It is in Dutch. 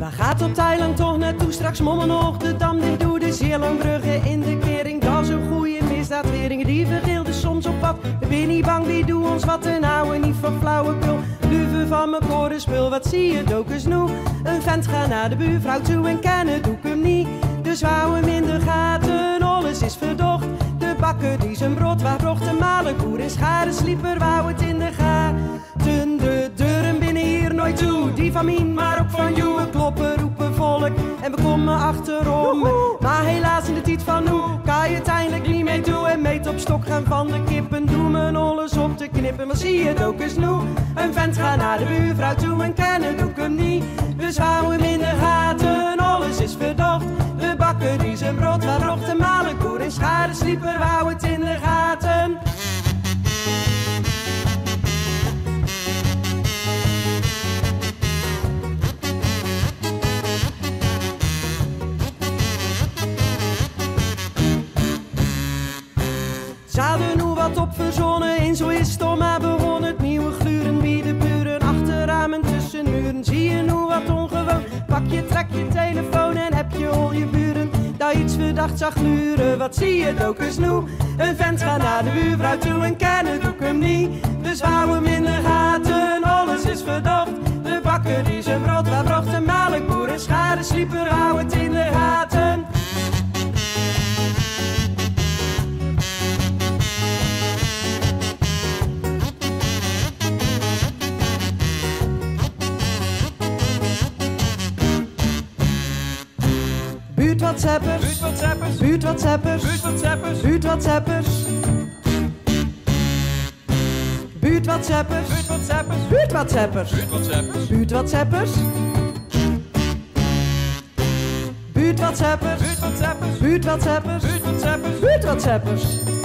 Waar gaat op Thailand toch naartoe? Straks mommen nog de dam dicht doe. De Zeelandbruggen in de kering. Dat is een goeie misdaadwering. Die verdeelde soms op pad. Ik ben niet bang, wie doe ons wat en houden niet van flauwekul. Luven van mijn korenspul, wat zie je dokers nu? Een vent gaat naar de buurvrouw toe en kennen doe ik hem niet. Dus wou hem in de gaten, alles is verdocht. De bakker die zijn brood waar brocht de malen koer en schade slieper wou het in de gaten. De deuren binnen hier nooit toe, die van Mien, maar ook van jou. We kloppen, roepen volk en we komen achterom. Maar helaas in de tijd van nu kan je uiteindelijk niet mee doen. En meet op stok gaan van de kippen, doe mijn alles op te knippen. Maar zie je het ook eens nu, een vent gaat naar de buurvrouw toe en kennen doe ik hem niet. Dus hou hem in de gaten, alles is verdacht. De bakker die zijn brood waar brocht de malen koer en schade slieper wou het in de gaten. Ze hadden nu wat op verzonnen en zo is het al maar begonnen. Het nieuwe gluren wie de buren, achterramen tussen muren. Zie je nu wat ongewoon, pak je, trek je telefoon en heb je al je buren. Dat iets verdacht zag gluren, wat zie je dokers nu? Een vent gaat naar de buurvrouw toe en kennen doe ik hem niet. Dus hou hem in de gaten, alles is verdacht. De bakker die zijn brood waar brocht de melkboer en schade slieper hou het in de gaten. Buurtwhatsappers, buurtwhatsappers, buurtwhatsappers, buurtwhatsappers, buurtwhatsappers, buurtwhatsappers, buurtwhatsappers, buurtwhatsappers, buurtwhatsappers, buurtwhatsappers, buurtwhatsappers, buurtwhatsappers, buurtwhatsappers, buurtwhatsappers.